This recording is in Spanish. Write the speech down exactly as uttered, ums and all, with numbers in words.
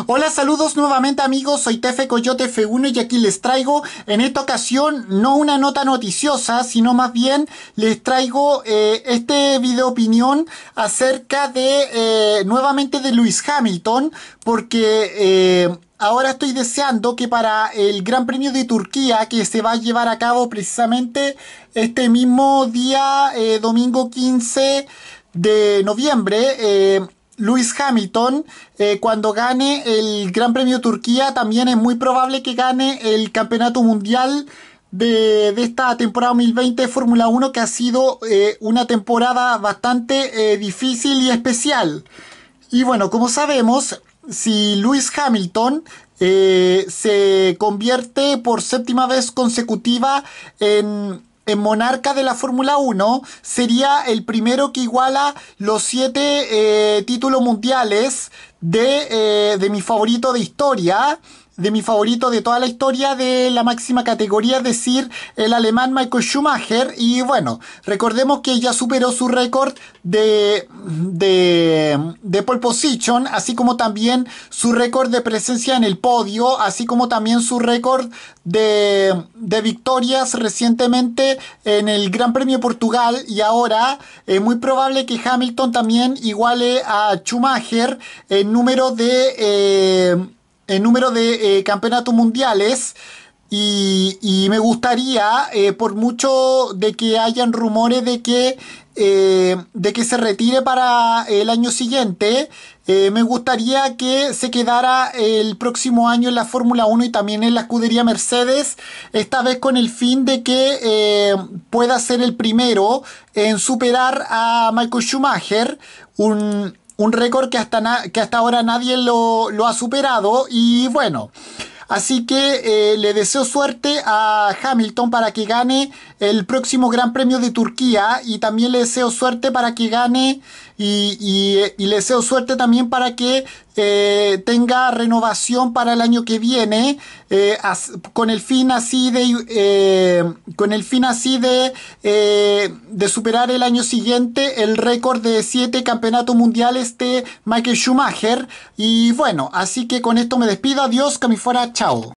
Hola, saludos nuevamente amigos, soy Tefe Coyote F uno y aquí les traigo en esta ocasión no una nota noticiosa, sino más bien les traigo eh, este video opinión acerca de eh, nuevamente de Lewis Hamilton, porque eh, ahora estoy deseando que para el Gran Premio de Turquía, que se va a llevar a cabo precisamente este mismo día, eh, domingo quince de noviembre, eh, Lewis Hamilton, eh, cuando gane el Gran Premio de Turquía, también es muy probable que gane el Campeonato Mundial de, de esta temporada dos mil veinte de Fórmula uno, que ha sido eh, una temporada bastante eh, difícil y especial. Y bueno, como sabemos, si Lewis Hamilton eh, se convierte por séptima vez consecutiva en en monarca de la Fórmula uno, sería el primero que iguala los siete eh, títulos mundiales de, eh, de mi favorito de historia, de mi favorito de toda la historia de la máxima categoría, es decir, el alemán Michael Schumacher. Y bueno, recordemos que ya superó su récord de, de, de pole position, así como también su récord de presencia en el podio, así como también su récord de, de victorias recientemente en el Gran Premio de Portugal. Y ahora es muy probable que Hamilton también iguale a Schumacher en número de... Eh, el número de eh, campeonatos mundiales. Y, y me gustaría, eh, por mucho de que hayan rumores de que, eh, de que se retire para el año siguiente, eh, me gustaría que se quedara el próximo año en la Fórmula uno y también en la escudería Mercedes, esta vez con el fin de que eh, pueda ser el primero en superar a Michael Schumacher, un un récord que hasta, na- que hasta ahora nadie lo, lo ha superado. Y bueno, así que eh, le deseo suerte a Hamilton para que gane el próximo Gran Premio de Turquía, y también le deseo suerte para que gane y, y, y le deseo suerte también para que eh, tenga renovación para el año que viene, eh, as, con el fin así de eh, con el fin así de eh, de superar el año siguiente el récord de siete campeonatos mundiales de Michael Schumacher. Y bueno, así que con esto me despido, adiós, que me fuera, chao.